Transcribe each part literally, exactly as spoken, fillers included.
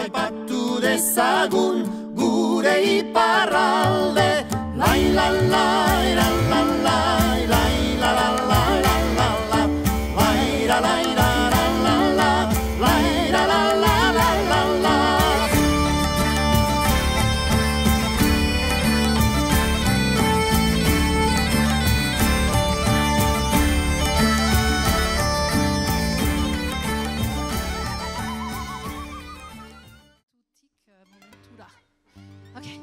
aipatu dezagun gure iparralde. Lai la la la la la la la la la la la la lai la la la la la la lai la la la la la la. Okay.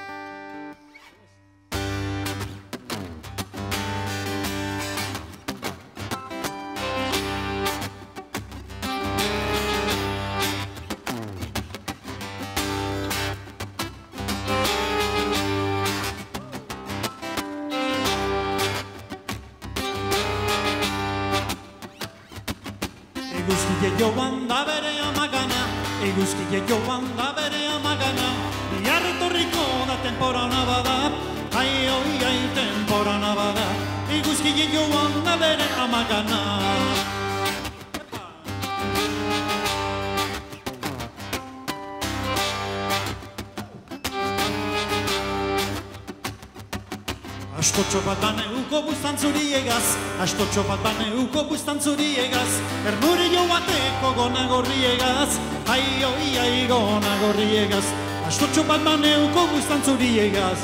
Eguzkia joan da bere amagana, eguzkia joan da bere amagana, bihar etorriko da temporana bada, ai oi ai temporana bada, eguzkia joan da bere amagana. Astotxo bat baneuko buztan zuriegaz, astotxo bat baneuko buztan zuriegaz, ernure jo bateko gona gorriegaz, ai oi ai gona gorriegaz, astotxo bat baneuko buztan zuriegaz.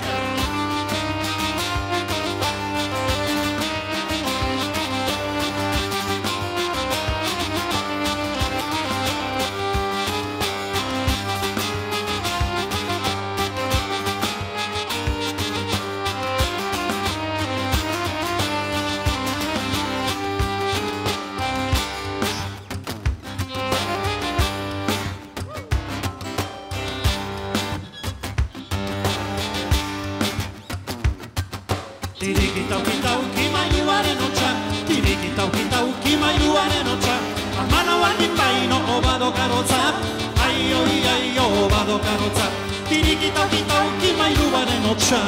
Tirikitauki mailuaren hotxa, tirikitauki mailuaren hotxa, amana baldin baino obado karotza, ai oi ai obado karotza, tirikitauki mailuaren hotxa.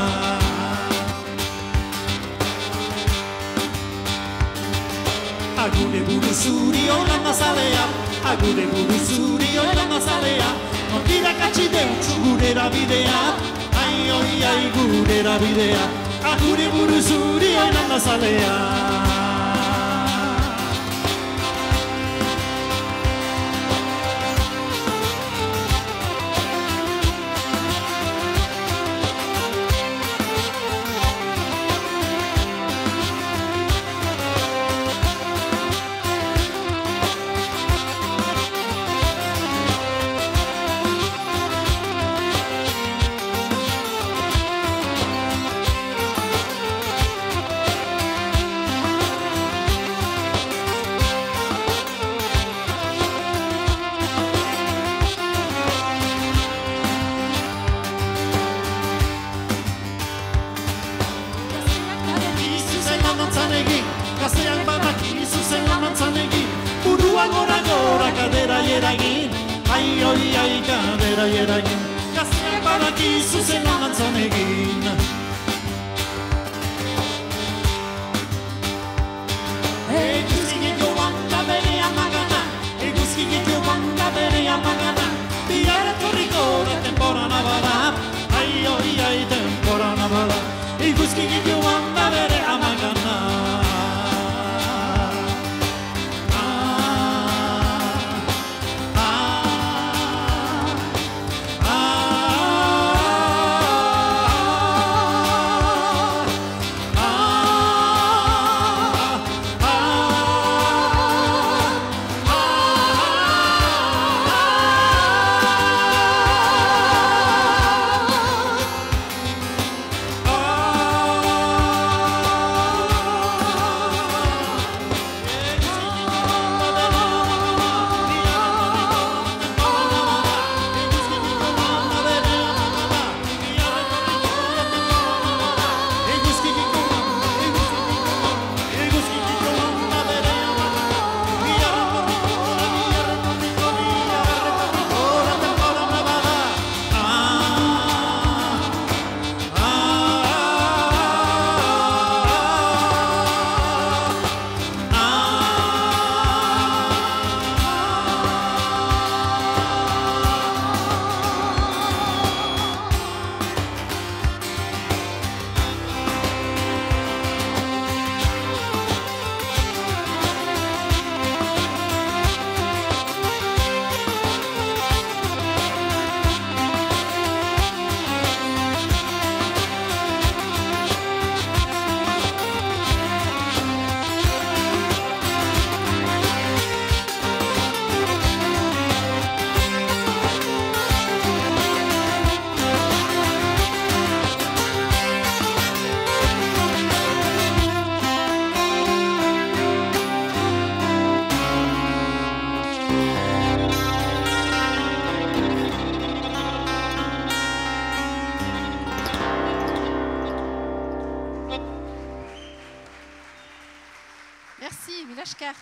Agure buru zuri holan azalea, agure buru zuri holan azalea, notira katsi deutsu gurera bidea, ai oi ai gurera bidea. Agure buru zuri holan azalea. Gazteak badakizu zelan dantzan egin, burua gora gora kadera eragin, ai oi ai kadera eragin. Gazteak badakizu zelan dantzan egin. Eguzki joan da bere amagana, eguzki joan da bere amagana, bihar etorriko da temporana bada, ai oi ai temporana bada, eguzki joan da bere amagana. esker.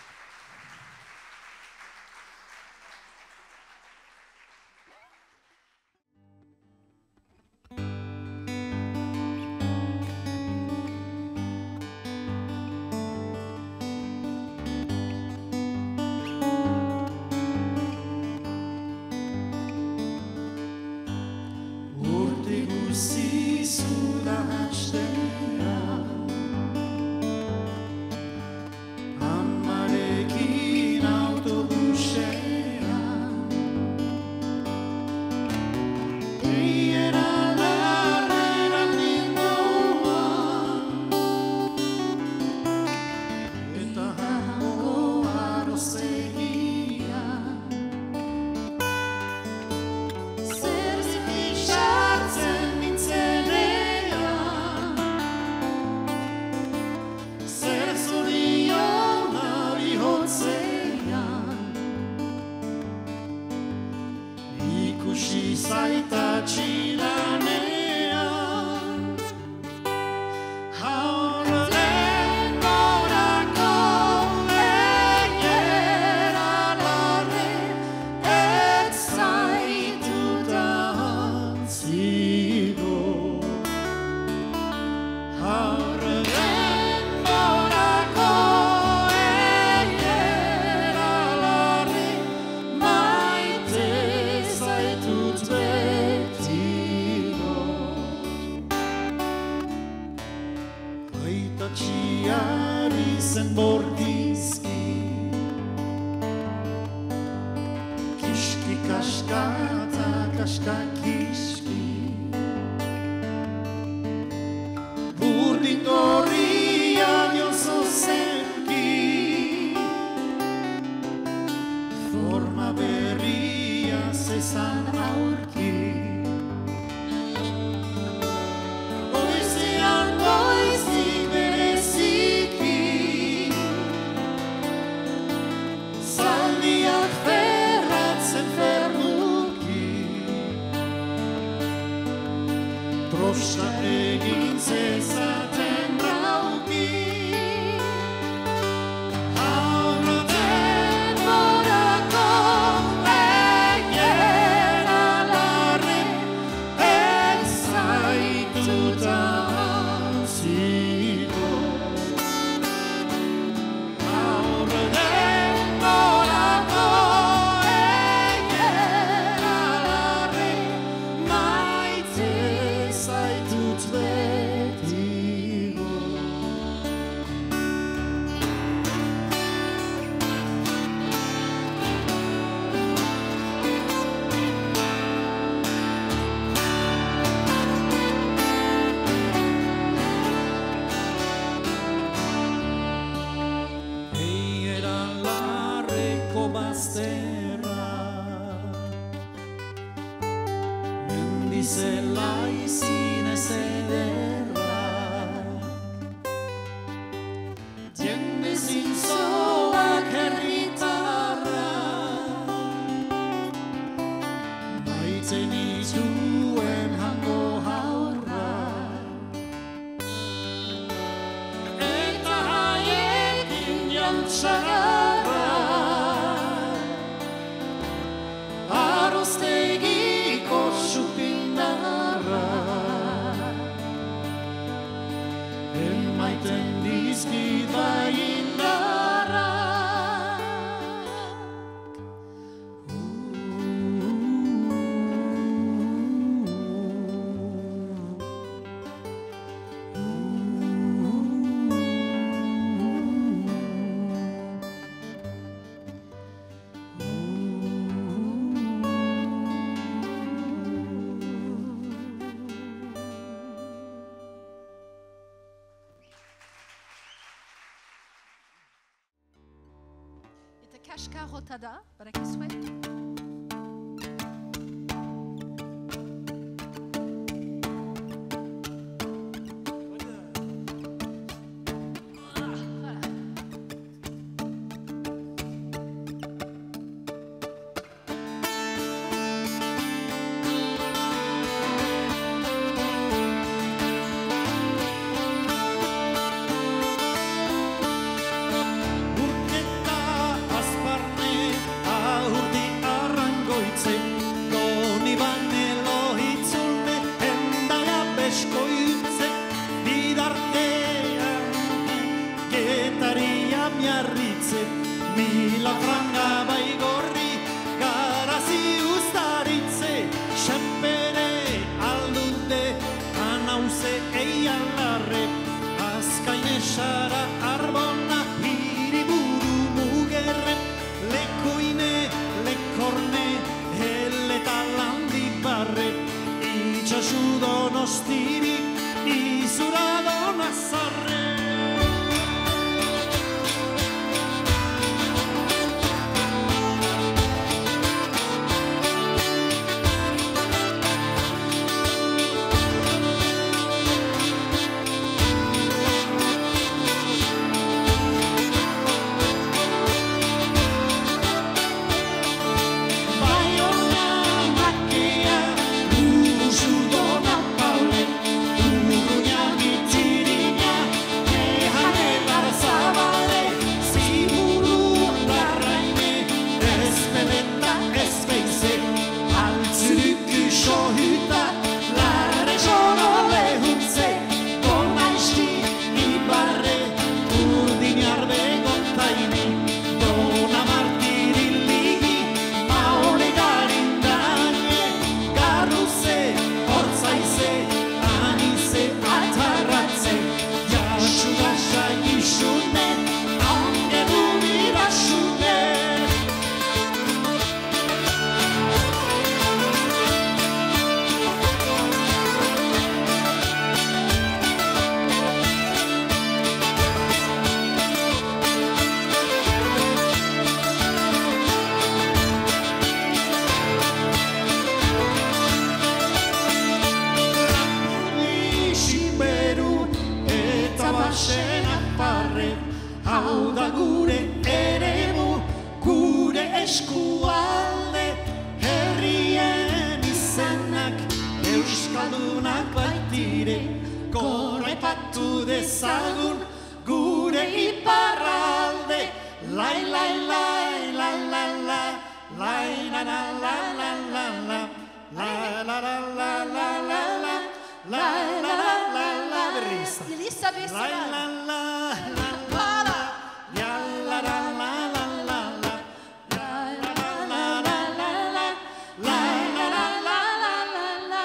Kashka Rotada, para que suene. hau da gure eremu, gure eskualde, herrien izenak euskaldunak baitire, goraipatu dezagun gure iparralde, lai lai lai lai lai lai, lai la la la la la la, lai la la la la la la, lai la la la la berriz. Elisa Lai Bezala. la la la la la, ya la la la la la la, lai la la la la la la, lai la la la la la la.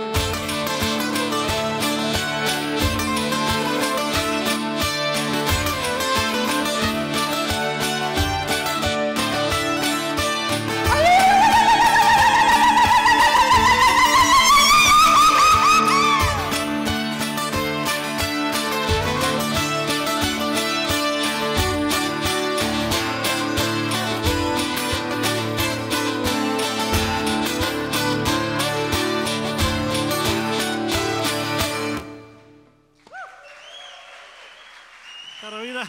Carolina.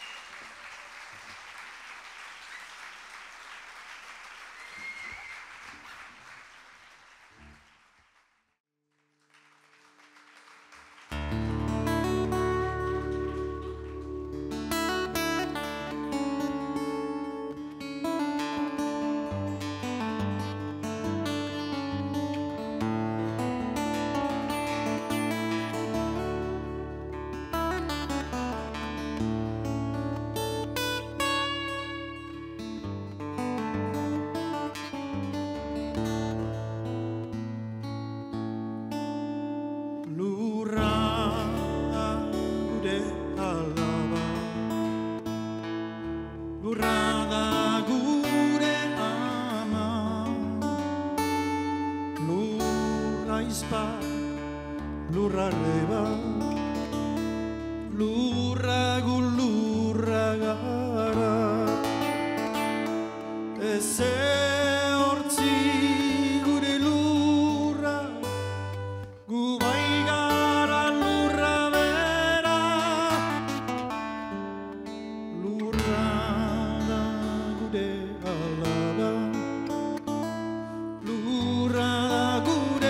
Lurra reba, lurra gu lurra gara, eze hortzi gure lurra, gu bai gara lurra bera, lurra da gure alaba, lurra da gure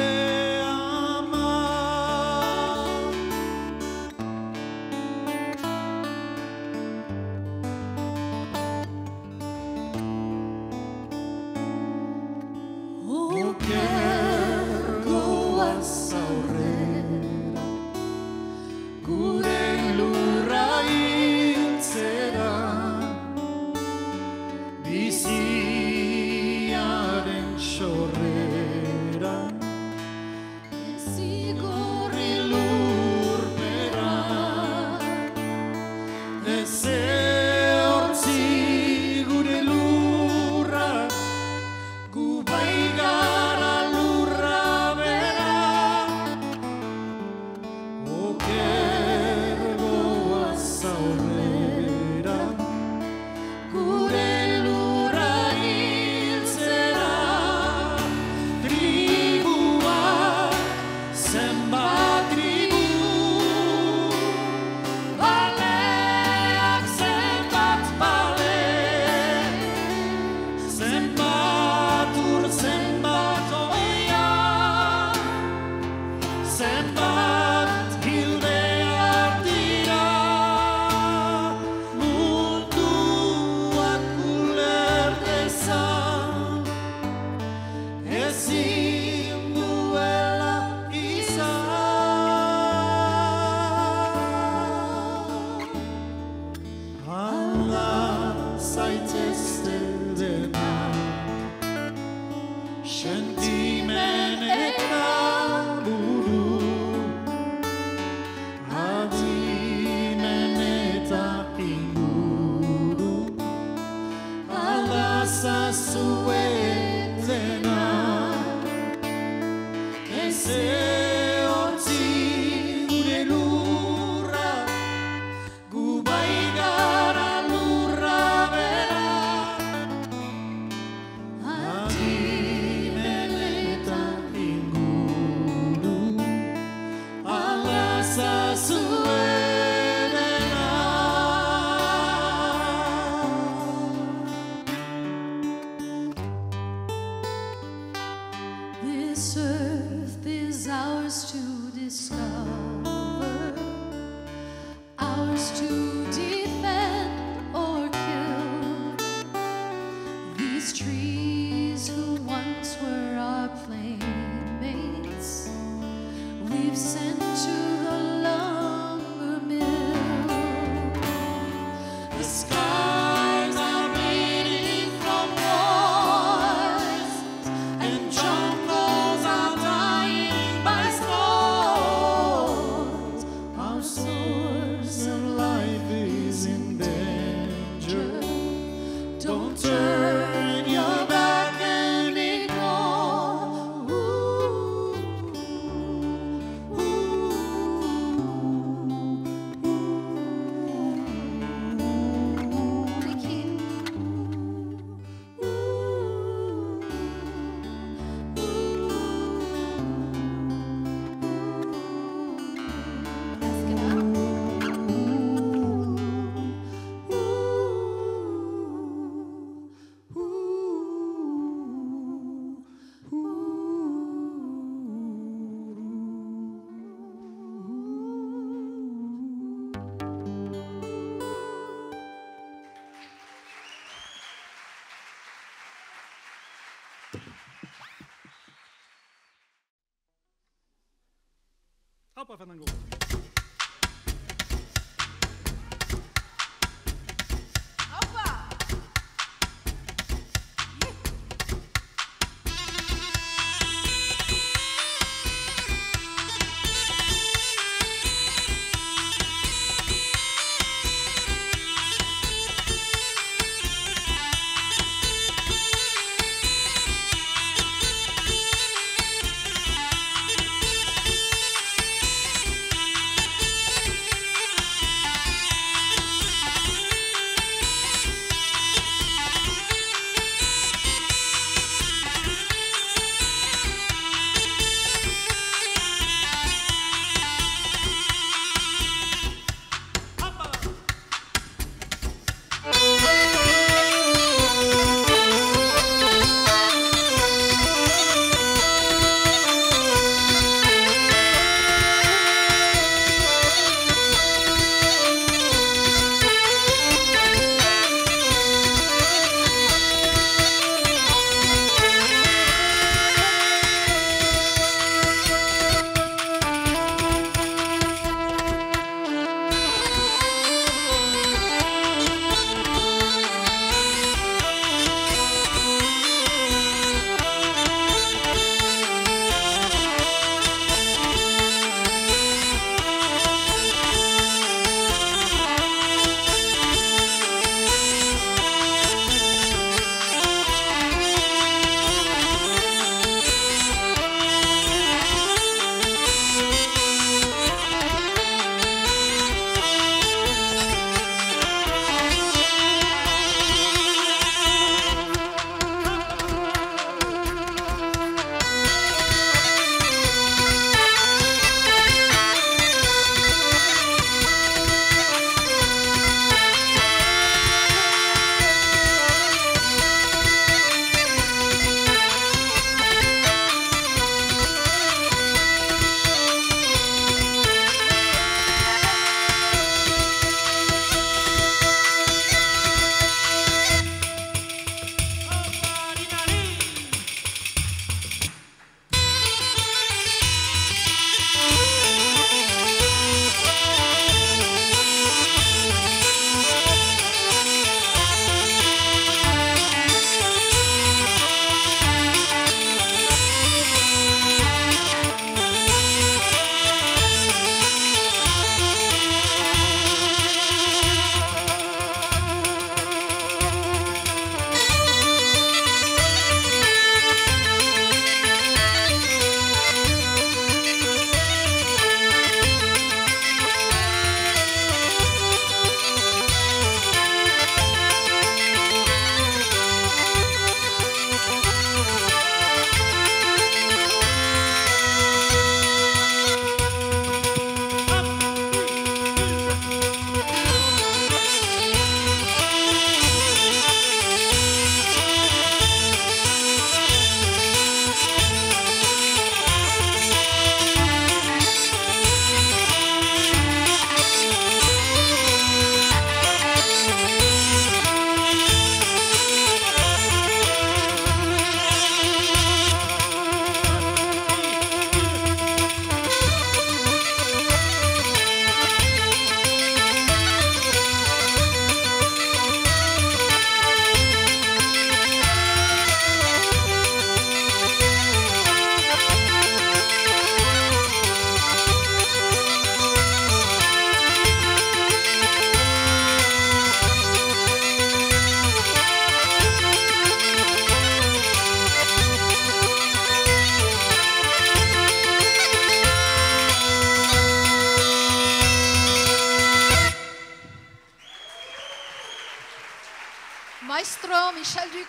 This earth is ours to discover, ours to defend or kill. These trees who once were our playmates, we've sent to the lumber mill. The skies are bleeding from wars, and jungles are dying by scores. Our source of life is in danger. Don't turn your back and ignore. Ooh, ooh, ooh. Ricky. Ooh, ooh. Let's get up. Hoppa, Fandango. Thank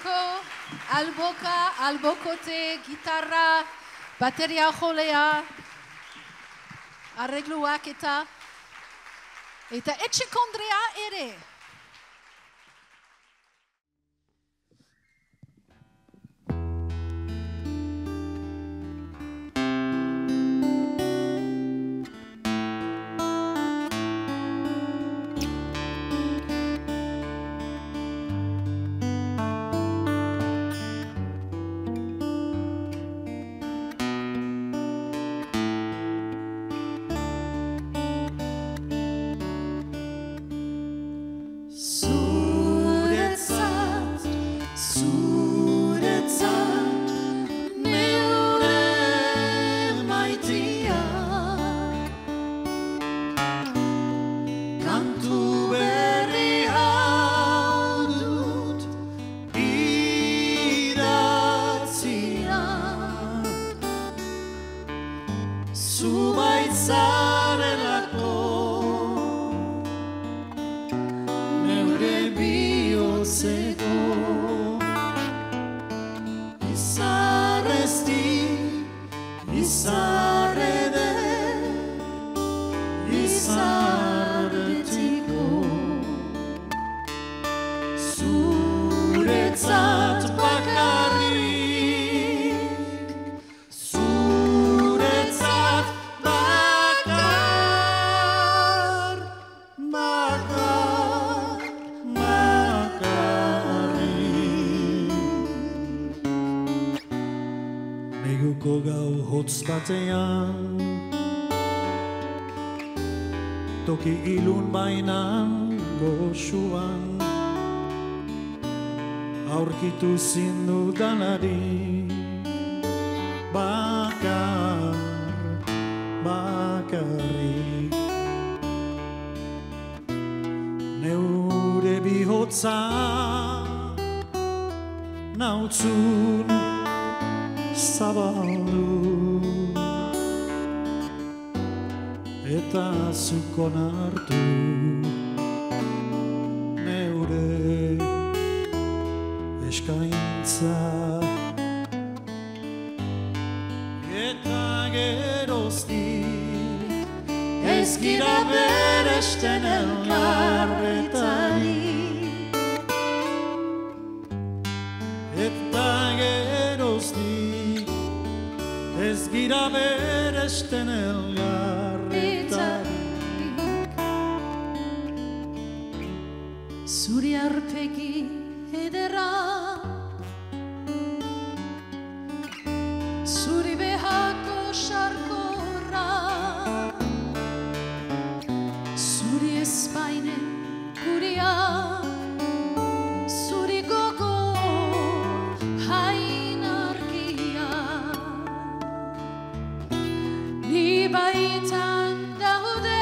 asko, alboka, albokote, gitarra, bateria jolea, arregluak eta, eta etxekondrea ere. batean toki ilun bainan goxuan aurkitu zindudanari bakar bakarrik neure bihotza nautzun zabaldu eta zukon hartu neure eskaintza eta geroztik ez gira beresten elkarretari eta geroztik ez gira beresten elkarretari zuri arpegi ederra zuri behako sarkorra zuri espaine guria zuri gogo hain argia ni baitan daude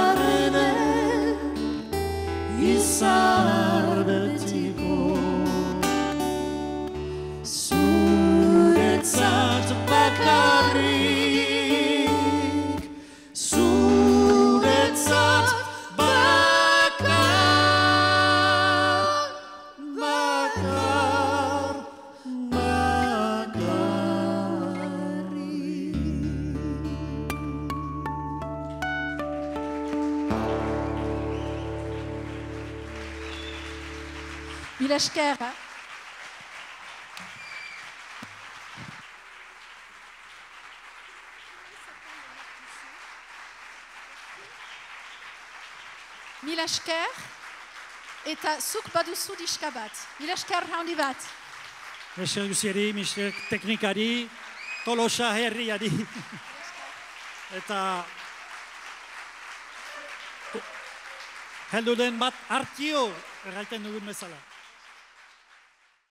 izar betiko Mila esker. Mila esker. Eta zuk baduzu diska bat. Mila esker handi bat. Esker guzieri, mister teknikari, Tolosa herriari. Eta heldu den bat hartio, erraiten dugun bezala.